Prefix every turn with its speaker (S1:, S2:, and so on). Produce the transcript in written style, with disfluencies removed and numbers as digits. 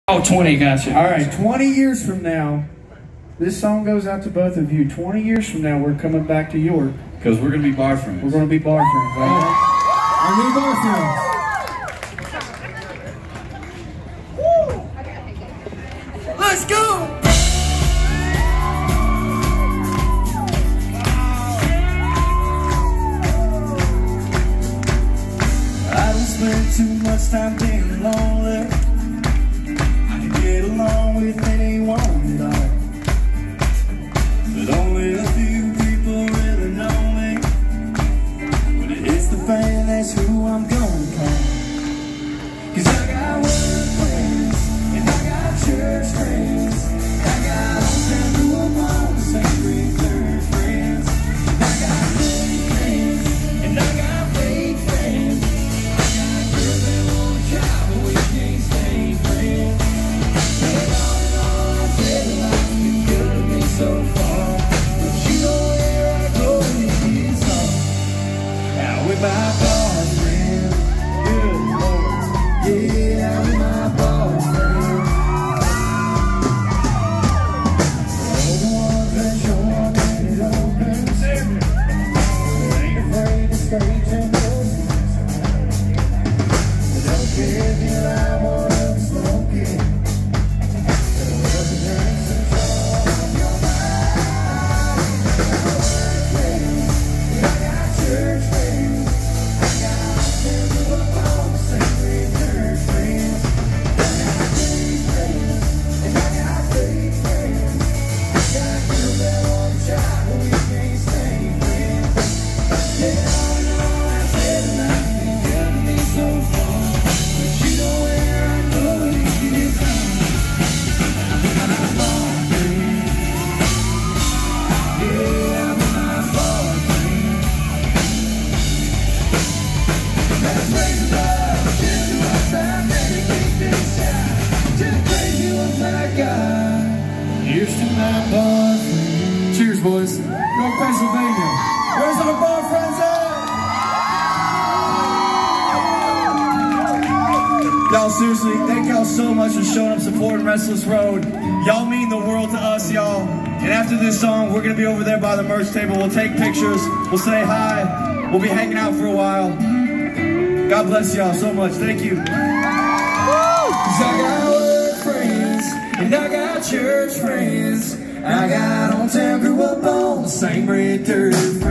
S1: Oh, 20, gotcha.
S2: All right, 20 years from now, this song goes out to both of you. 20 years from now, we're coming back to York.
S3: Because we're going to be bar friends.
S2: We're going to be bar friends, right?
S4: Our new bar friends.
S1: Let's go!
S5: I don't spend too much time being lonely. I can get along with anyone at all. But only a few people really know me. When it hits the fan, that's who I'm gonna call. 'Cause I got work friends, and I got church friends. I got all kinds who I'm on the same grade, third friends. I got good friends, and I got fake friends. I got girls that wanna try, but we can't stay friends. And all in all, I said life's been good to me so far. But you know where I go when it gets hard. Out with my bar friend, good Lord. Yeah, out with my bar friend. All the ones that show up when it opens. Ain't afraid to screech and push. Don't care if you lie, one of them smoke it. Just a drink, some trouble on your mind. I got church friends. I got friends who are on the same grade, third friends. I got fake friends, and I got fake friends. I got girls that want to try, but we can't stay friends. Yeah, all in all, I said life's been good to me so far. But you know where I go when it gets hard. I'm my bar friend. Yeah, I'm my bar friend. Let's raise the bar, cheers to our time, dedicate this shot. Just crazy ones I got. Here's to my bar friend.
S4: Cheers, boys. York, Pennsylvania. Where's our bar friends at?
S5: Y'all, seriously, thank y'all so much for showing up, supporting Restless Road. Y'all mean the world to us, y'all. And after this song, we're gonna be over there by the merch table. We'll take pictures, we'll say hi, we'll be hanging out for a while. God bless y'all so much, thank you. 'Cause I got work friends, and I got church friends. I got on town, grew up on the same red turf.